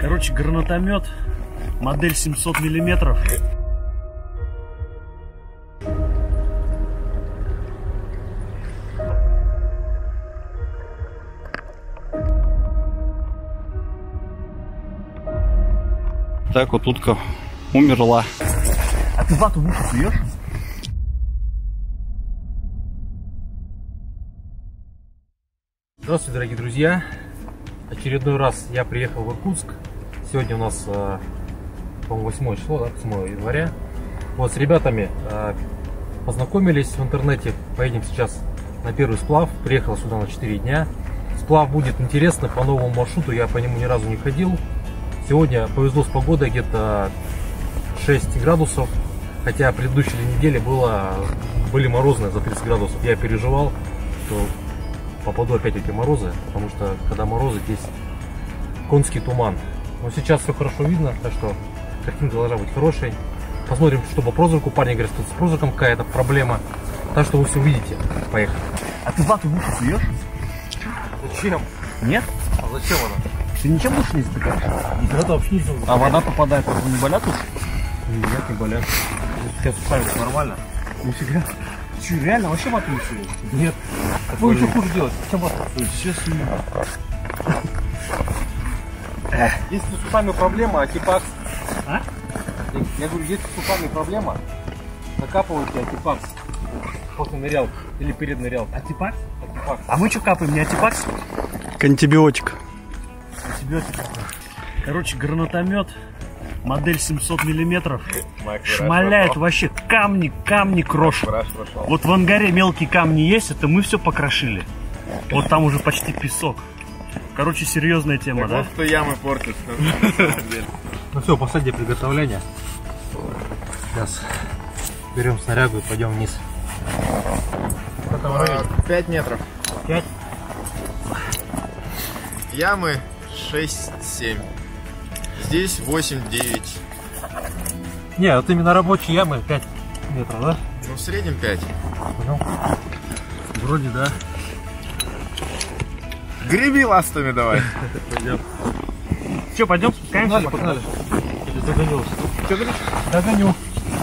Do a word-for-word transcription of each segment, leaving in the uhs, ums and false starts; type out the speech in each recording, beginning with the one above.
Короче, гранатомет, модель семьсот миллиметров. Так вот утка умерла. А ты вату в ухо суешь? Здравствуйте, дорогие друзья! Очередной раз я приехал в Иркутск. Сегодня у нас, по-моему, восьмое число, да, восьмое января. Вот с ребятами познакомились в интернете. Поедем сейчас на первый сплав. Приехал сюда на четыре дня. Сплав будет интересно по новому маршруту. Я по нему ни разу не ходил. Сегодня повезло с погодой, где-то шесть градусов. Хотя в предыдущей неделе было, были морозные за тридцать градусов. Я переживал, что попаду опять в эти морозы, потому что когда морозы, здесь конский туман. Но сейчас все хорошо видно, так что картинка должна быть хорошей. Посмотрим, что по прозраку. Парни говорят, что с прозраком какая-то проблема. Так что вы все увидите. Поехали. А ты вату в ухо суешь? Зачем? Нет? А зачем она? Ты ничем больше не затыкаешь? Это вообще не А вода попадает, а не болят тут? Нет, не болят. Сейчас ставишь нормально. Нифига. Че, реально вообще вату не суешь? Нет. Вы еще хуже делать. Чем вас Честно. Если с усами проблема, атипакс. А? Я говорю, если с усами проблема, закапывайте атипакс после нырялки или перед нырялкой. Атипакс? Атипакс. А мы что капаем, не атипакс? Антибиотик. Антибиотик. Короче, гранатомет, модель семьсот миллиметров. Шмаляет вообще камни, камни крошит. Вот в ангаре мелкие камни есть, это мы все покрошили. Вот там уже почти песок. Короче, серьезная тема, да? Вот что ямы портят. Ну все, последнее приготовление. Сейчас берем снарягу и пойдем вниз. пять метров. пять. Ямы шесть-семь. Здесь восемь-девять. Не, вот именно рабочие ямы пять метров, да? Ну, в среднем пять. Понял? Вроде да. Греби ластами давай. Пойдем. Что, пойдем спускаемся? Погнали, погнали. Или загонился. Что говоришь? Догоню.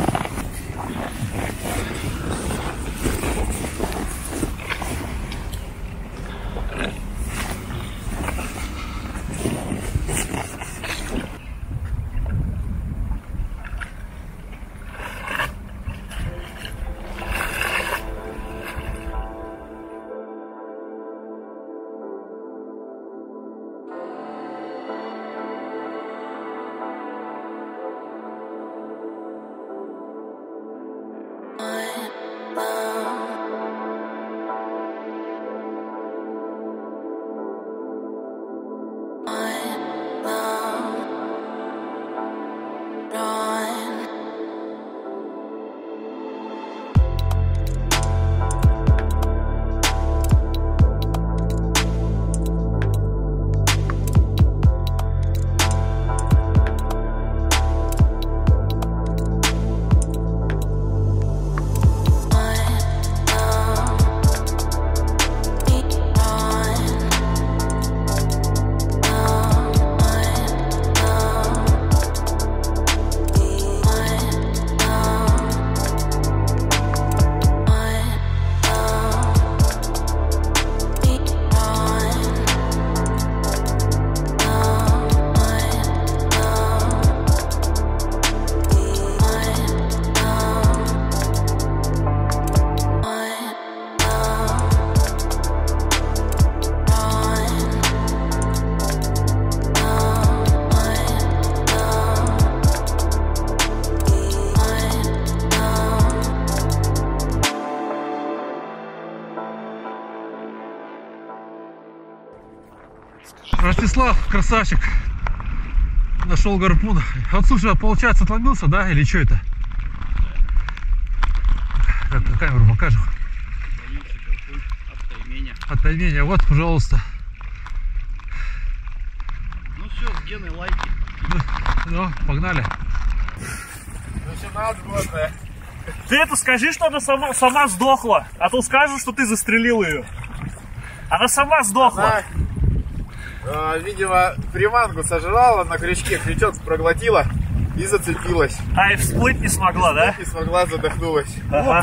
Ростислав, красавчик, нашел гарпун. Вот слушай, получается, отломился, да, или что это? Так, на камеру покажем. От тайменя. От тайменя, вот, пожалуйста. Ну все, с Геной лайки. Ну, погнали. восемнадцать. Ты это скажи, что она сама, сама сдохла, а то скажут, что ты застрелил ее. Она сама сдохла. Она А, видимо, приманку сожрала, на крючке крючок проглотила и зацепилась. А, и всплыть не смогла, да? Не смогла, задохнулась. Ага.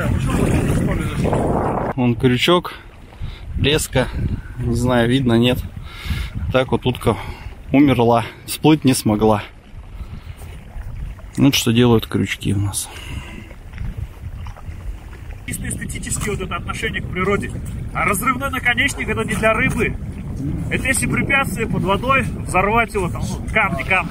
Вон крючок, леска, не знаю, видно, нет. Так вот утка умерла, всплыть не смогла. Вот что делают крючки у нас. Чисто эстетически вот это отношение к природе. А разрывной наконечник это не для рыбы. Это если препятствие под водой, взорвать его, там, ну, камни, камни.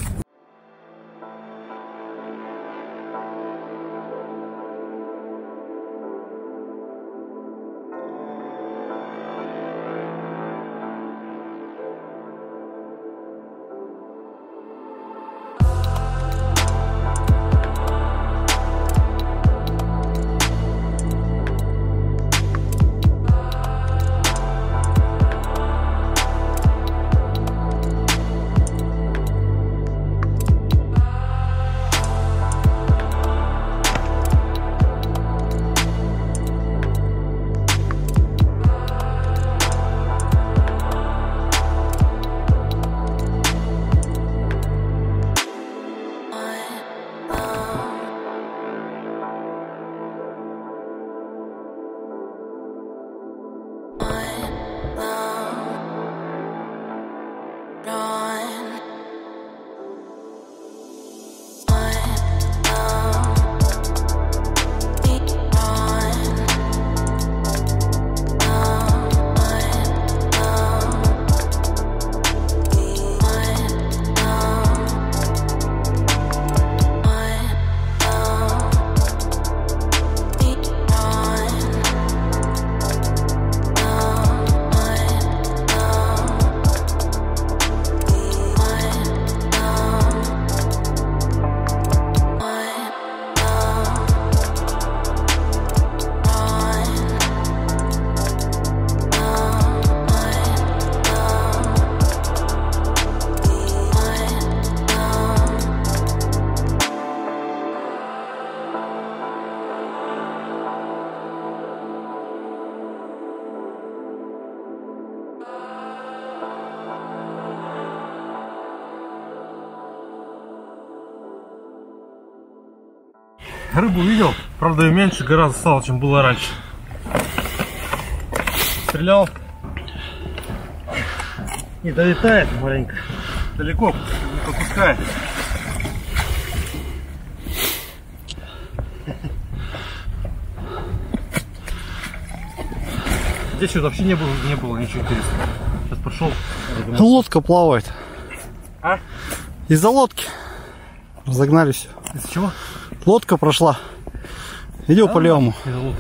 Рыбу увидел, правда, ее меньше гораздо стало, чем было раньше. Стрелял. Не долетает маленько. Далеко, не попускает. Здесь вот вообще не было, не было ничего интересного. Сейчас пошел. Лодка плавает. А? Из-за лодки. Разогнали все. Из чего? Лодка прошла. Идем а, по левому.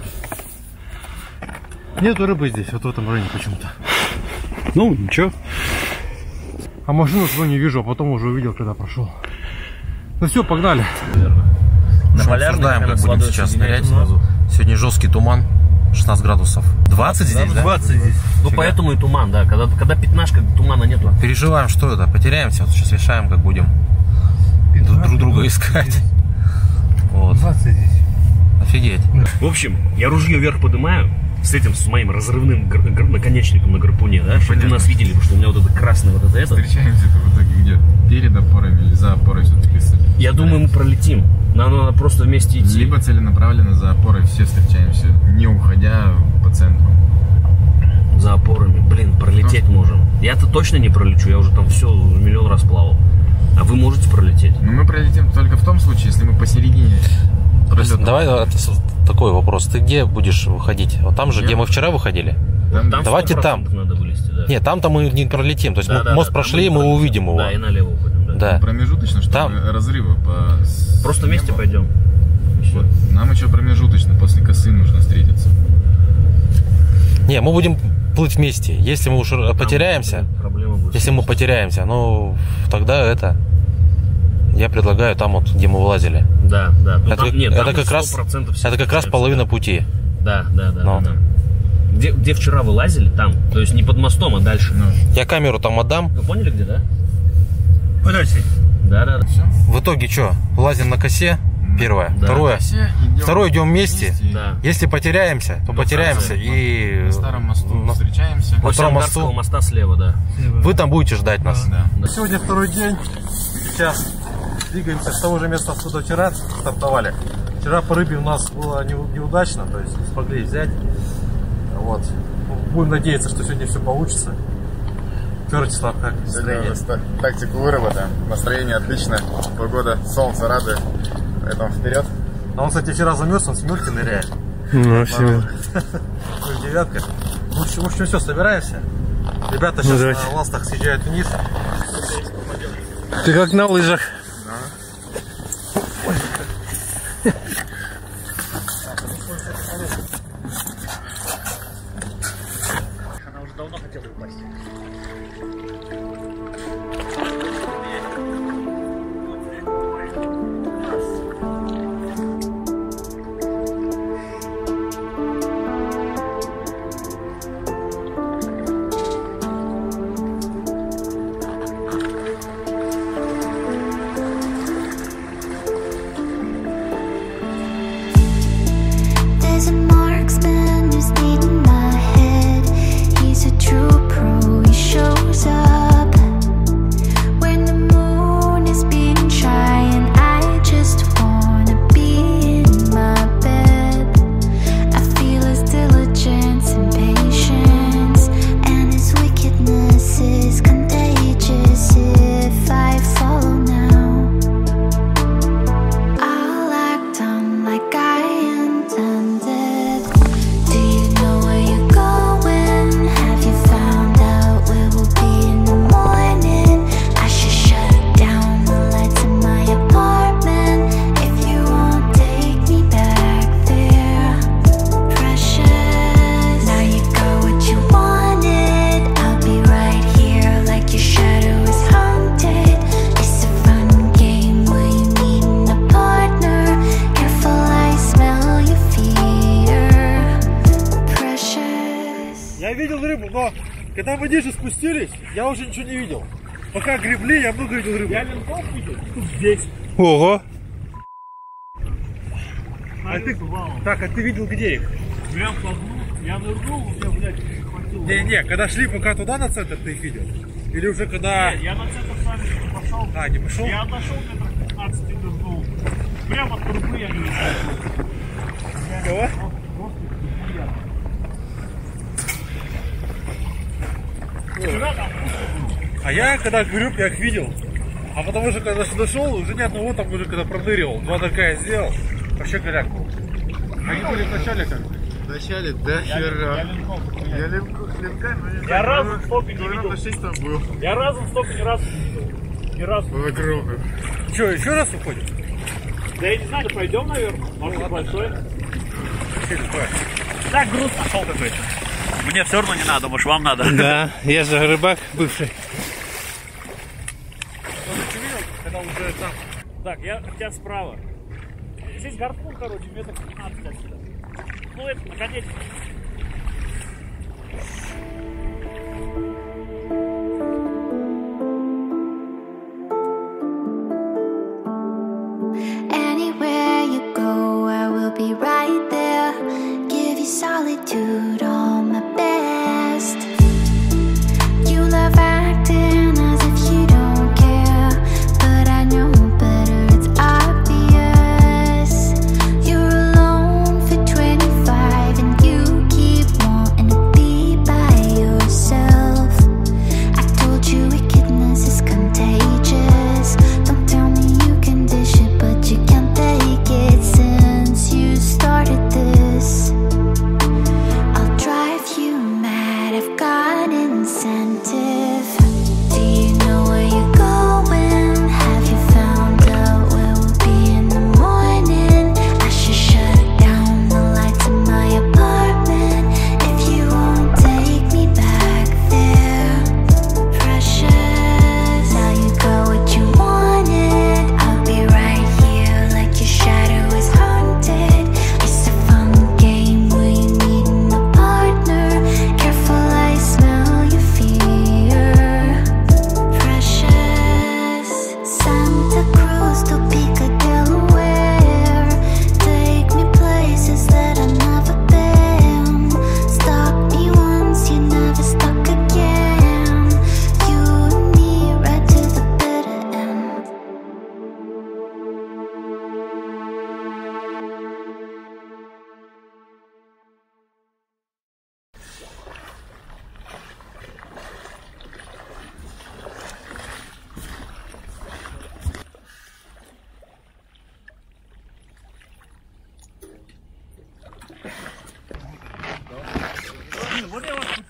Нету рыбы здесь, вот в этом районе почему-то. Ну, ничего. А машину свою не вижу, а потом уже увидел, когда прошел. Ну все, погнали. На Полярном, как будем сейчас нырять сразу. Сегодня жесткий туман, шестнадцать градусов. двадцать здесь, да? двадцать здесь. Ну Фига. поэтому и туман, да. Когда, когда пятнашка, тумана нету. Переживаем, что это, потеряемся. Вот сейчас решаем, как будем друг друга искать. Вот. двадцать здесь. Офигеть. В общем, я ружье вверх поднимаю с этим, с моим разрывным гр- гр- наконечником на гарпуне, да, чтобы вы нас видели, потому что у меня вот это красное вот это это. Встречаемся-то в итоге где? Перед опорами или за опорой все-таки? Я думаю, мы пролетим. Нам надо просто вместе идти. Либо целенаправленно за опорой все встречаемся, не уходя по центру. За опорами, блин, пролететь ну. можем. Я-то точно не пролечу, я уже там все миллион раз плавал. А вы можете пролететь? Но мы пролетим только в том случае, если мы посередине. Давай это, такой вопрос. Ты где будешь выходить? Вот там же, я... где мы вчера выходили? Там, там давайте там. Надо вылезти, да. Нет, там-то мы не пролетим. То есть да, мы да, мост да, прошли, мы пролетим. увидим его. Да, и налево уходим. Да. Да. Промежуточно, чтобы там... разрыва по... Просто вместе пойдем. Вот. Нам еще промежуточно, после косы нужно встретиться. Не, мы будем плыть вместе. Если мы уж там потеряемся, если мы потеряемся, ну тогда это... Я предлагаю там вот, где мы вылазили. Да, да. Ну, это, там, нет, это, там как раз, это как раз половина пути. Да, да, да. Но. да, да. Где, где вчера вылазили, там. То есть не под мостом, а дальше. Ну. Я камеру там отдам. Вы поняли, где, да? Подальше. Да, да, да. В итоге что? Лазим на косе. Первое. Да. Второе. Второе, идем вместе. Да. Если потеряемся, то потеряемся. И На старом мосту на- встречаемся. на втором мосту моста слева, да. вы там будете ждать нас. Да. Сегодня второй день. Сейчас двигаемся с того же места, откуда вчера стартовали. Вчера по рыбе у нас было не- неудачно, то есть не смогли взять. Вот. Будем надеяться, что сегодня все получится. Вячеслав, как настроение? Сегодня тактику выработаем. Настроение отлично. Погода, солнце радует. Поэтому вперед. А он, кстати, вчера замерз, он семерки ныряет. Ну, все. Девятка. Ну, в общем, все, собираемся. Ребята сейчас давайте. на ластах съезжают вниз. Ты как на лыжах. Она уже давно хотела упасть. There's a marksman who's leading my head. He's a true pro, he shows up when the moon is being shy, and I just wanna be in my bed. I feel his diligence and patience, and his wickedness is contagious. If I follow now, I'll act on like I intended. Do you know where you're going? Have you found out where we'll be in the morning? I should shut down the lights in my apartment. If you won't take me back there, precious. Now you got what you wanted. I'll be right here like your shadow is haunted. It's a fun game where you need a partner. Careful, I smell your fear, precious. Я видел рыбу, но когда мы ниже спустились, я уже ничего не видел. Пока гребли, я много видел рыбу. Я винтов видел? Тут здесь. Ого. А ты, так, а ты видел где их? Прям по дну. Я нырнул, у меня, блядь, хватило. Не-не, когда шли пока туда на центр, ты их видел? Или уже когда... Я на центр сами не пошел. А, не пошел? Я отошел метров пятнадцать и нырнул. Прямо от трубы я не видел. Кого? Вчера там А я когда греб, я их видел. А потому что когда сюда шел, уже ни одного там уже когда проныривал. Два нырка я сделал, вообще голяк был. Они были вначале как? Вначале до хера. я винтов. Я линку, линка, но не Я знаю, разом наверное, столько не наверное, видел. шесть там был. Я разом столько ни разу не видел. Ни разу. Было огромное. Че, еще раз уходим? Да я не знаю, пойдем, наверное. Может, большой. Через два. Так, груз нашел какой-то. Мне все равно не надо, может, вам надо. Да, я же рыбак бывший. Ты видел, когда уже там... Так, я от тебя справа. Здесь гарпун, короче, метр пятнадцать отсюда. Ну, это наконец-то. Anywhere you go, I will be right there. Give you solitude, all my best. You love acting as if you don't care, but I know better, it's obvious. You're alone for twenty-five, and you keep wanting to be by yourself.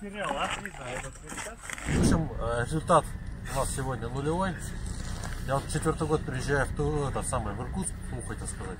материал, отлично. В общем, результат у нас сегодня нулевой. Я вот четвертый год приезжаю в ту, это самое, в Иркутск, фу, хотел сказать.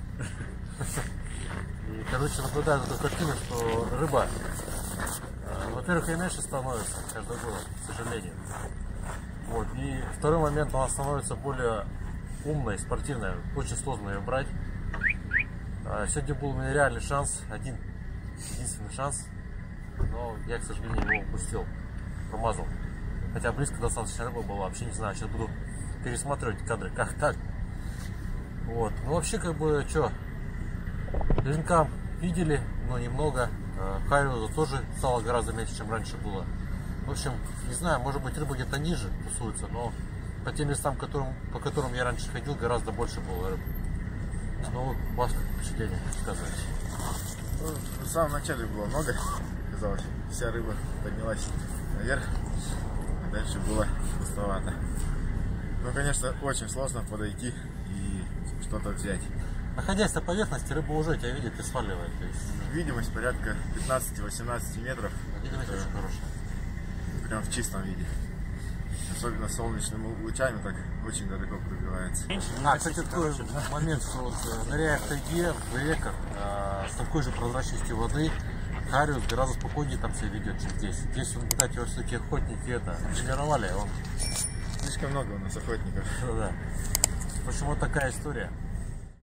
И, короче, наблюдаю такую картину, что рыба, во-первых, и меньше становится каждый год, к сожалению. Вот. И второй момент, она становится более умной, спортивной, очень сложно ее брать. Сегодня был у меня реальный шанс, один, единственный шанс, но я, к сожалению, его упустил, промазал. Хотя близко достаточно рыба была, вообще не знаю, сейчас буду пересматривать кадры, как так. Вот. Ну вообще, как бы, что, линкам видели, но немного. Хариуза тоже стало гораздо меньше, чем раньше было. В общем, не знаю, может быть, рыба где-то ниже тусуется, но по тем местам, которым, по которым я раньше ходил, гораздо больше было рыб. Ну вот, у вас как впечатление, сказать? Ну, в самом начале было много, казалось, вся рыба поднялась наверх, а дальше было пустовато. Ну, конечно, очень сложно подойти и что-то взять. Находясь на поверхности, рыба уже тебя видит и сваливает. То есть... Видимость порядка пятнадцати-восемнадцати метров. Видимость очень хорошая. Прям в чистом виде. Особенно солнечными лучами так очень далеко пробивается. А, кстати, такой момент, что вот, ныряя в тайге, в реках, э, с такой же прозрачностью воды, хариус гораздо спокойнее там себя ведет, чем здесь. Здесь, он, кстати, вот все-таки охотники это тренировали, он... Слишком много у нас охотников. Да. В общем, вот такая история.